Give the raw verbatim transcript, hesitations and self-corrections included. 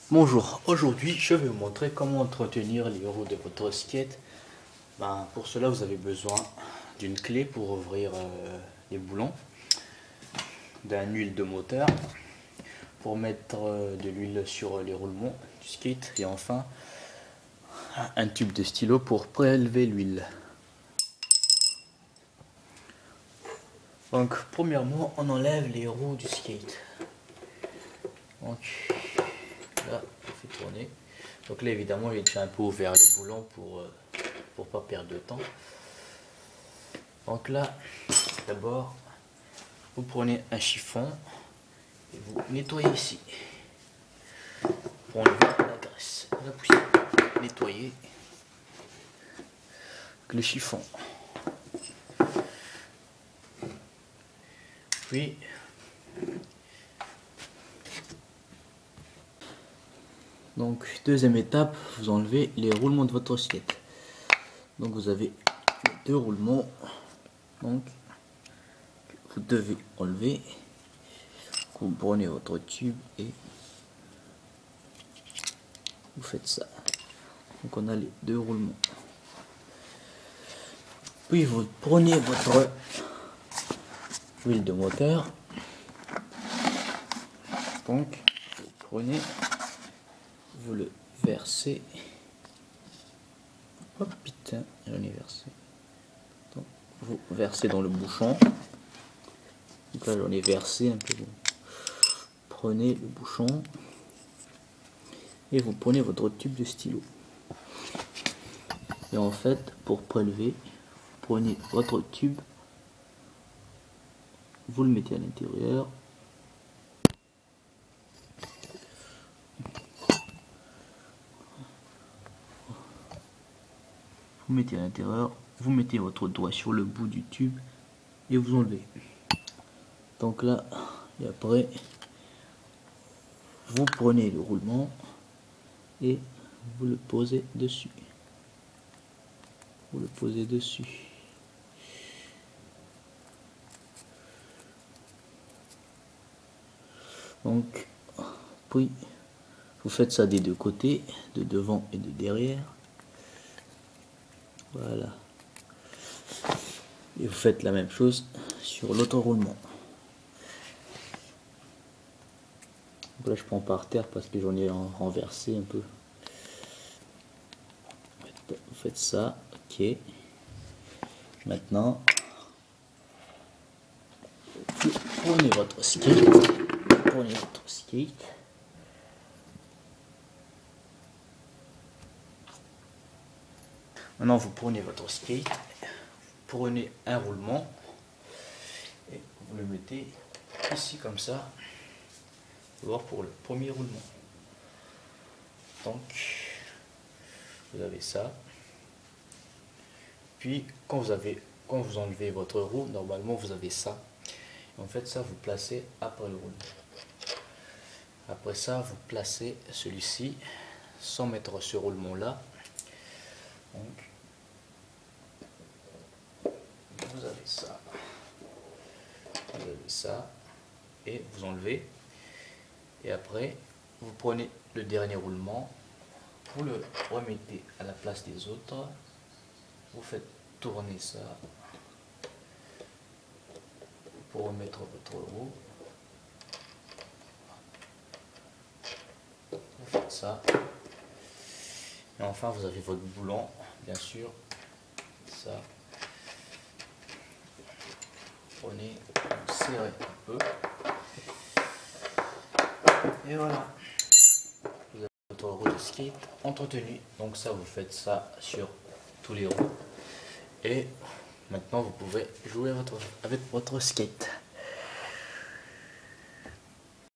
Bonjour, aujourd'hui je vais vous montrer comment entretenir les roues de votre skate. Ben, pour cela vous avez besoin d'une clé pour ouvrir euh, les boulons, d'un huile de moteur pour mettre euh, de l'huile sur les roulements du skate et enfin un tube de stylo pour prélever l'huile. Donc premièrement on enlève les roues du skate. Donc là on fait tourner. Donc là évidemment il est déjà un peu ouvert les boulons pour euh, pour pas perdre de temps. Donc là d'abord vous prenez un chiffon et vous nettoyez ici pour enlever la graisse, la poussière. Nettoyez avec le chiffon. Puis donc deuxième étape, vous enlevez les roulements de votre skate. Donc vous avez deux roulements, donc vous devez enlever. Vous prenez votre tube et vous faites ça. Donc on a les deux roulements. Puis vous prenez votre huile de moteur. Donc vous prenez, vous le versez. Oh putain, j'en ai versé. Donc, vous versez dans le bouchon. Donc là j'en ai versé un peu. Prenez le bouchon et vous prenez votre tube de stylo. Et en fait, pour prélever, vous prenez votre tube, vous le mettez à l'intérieur. Vous mettez à l'intérieur, vous mettez votre doigt sur le bout du tube et vous enlevez. Donc là, et après, vous prenez le roulement et vous le posez dessus. Vous le posez dessus. Donc, puis, vous faites ça des deux côtés, de devant et de derrière. Voilà. Et vous faites la même chose sur l'autre roulement. Donc là, je prends par terre parce que j'en ai renversé un peu. Vous faites ça, ok. Maintenant, vous prenez votre skate. Prenez votre skate. Maintenant, vous prenez votre skate. Vous prenez un roulement et vous le mettez ici comme ça. Voir pour le premier roulement. Donc, vous avez ça. Puis, quand vous avez, quand vous enlevez votre roue, normalement vous avez ça. Et en fait, ça vous placez après le roulement. Après ça, vous placez celui-ci sans mettre ce roulement là. Donc, vous avez ça. Vous avez ça et vous enlevez. Et après, vous prenez le dernier roulement, vous le remettez à la place des autres, vous faites tourner ça pour remettre votre roue. Vous faites ça. Et enfin, vous avez votre boulon, bien sûr. Ça. Prenez, vous serrez un peu. Et voilà, vous avez votre roue de skate entretenue. Donc ça, vous faites ça sur tous les roues. Et maintenant, vous pouvez jouer votre, avec votre skate.